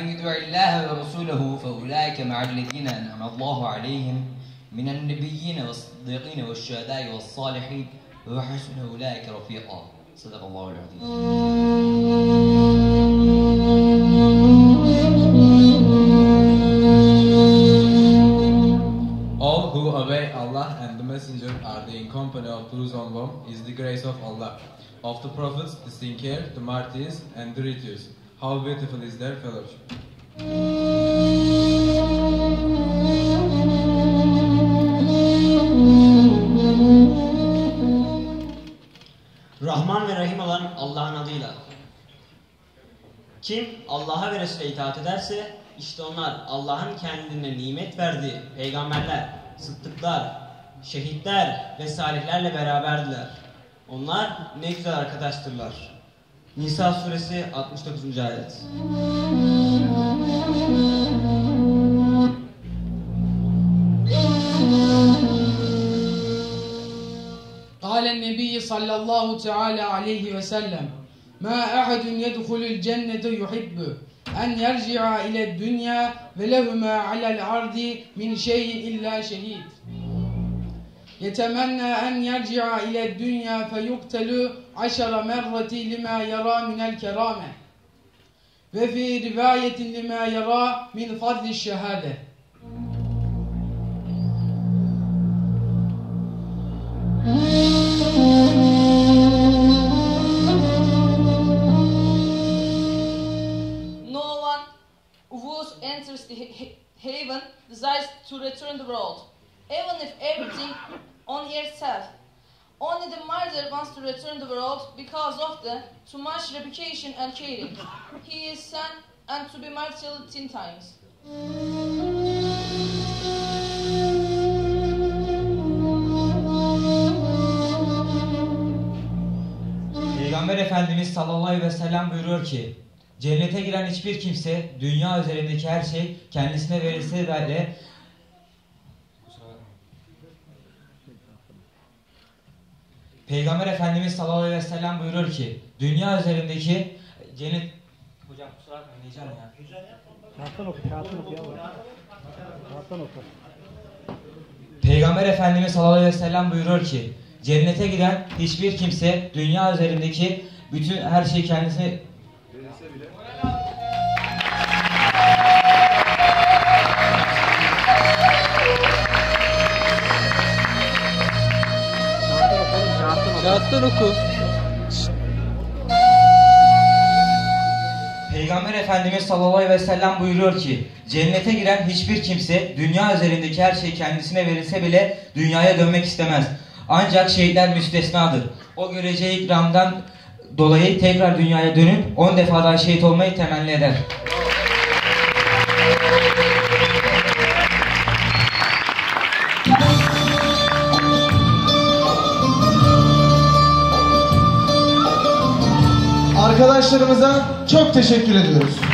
ومن يطع الله ورسوله فأولئك مع الذين أنعم الله عليهم من النبيين والصديقين والشهداء والصالحين وحسن أولئك رفيقا. صدق الله العظيم. All who obey Allah and the Messenger are in company of those on whom is the grace of Allah, of the prophets, the sincere, the martyrs, and the righteous. How beautiful is their fellowship. Rahman ve Rahim olan Allah'ın adıyla. Kim Allah'a ve Resul'e itaat ederse işte onlar Allah'ın kendine nimet verdiği peygamberler, sıddıklar, şehitler ve salihlerle beraberdiler. Onlar ne güzel arkadaştırlar. Nisa suresi 69. ayet. قال النبي صلى الله تعالى عليه وسلم ما أحد يدخل الجنة يحب أن يرجع إلى الدنيا ولهما على الأرض من شيء إلا شهيد يتمنى أن يرجع إلى الدنيا فيقتل 10 مرة لما يرى من الكرامة وفي رواية لما يرى من فضل الشهادة. No one who enters the heaven desires to return the world, even if everything on earth. Only the martyr wants to return the world because of the too much reputation and caring. He is sent and to be martyred 10 times. Peygamber Efendimiz sallallahu aleyhi ve sellem buyuruyor ki cennete giren hiçbir kimse dünya üzerindeki her şey kendisine verilse bile Peygamber Efendimiz sallallahu aleyhi ve sellem buyuruyor ki dünya üzerindeki cennet... Hocam kusura bakmayın diyeceğim ya. Kağıttan oku. Peygamber Efendimiz sallallahu aleyhi ve sellem buyuruyor ki cennete giden hiçbir kimse dünya üzerindeki bütün her şeyi kendisine verilse bile Kağıttan oku. Peygamber Efendimiz sallallahu aleyhi ve sellem buyuruyor ki cennete giren hiçbir kimse dünya üzerindeki her şey kendisine verilse bile dünyaya dönmek istemez. Ancak şehitler müstesnadır. O göreceği ikramdan dolayı tekrar dünyaya dönüp 10 defa daha şehit olmayı temenni eder. Arkadaşlarımıza çok teşekkür ediyoruz.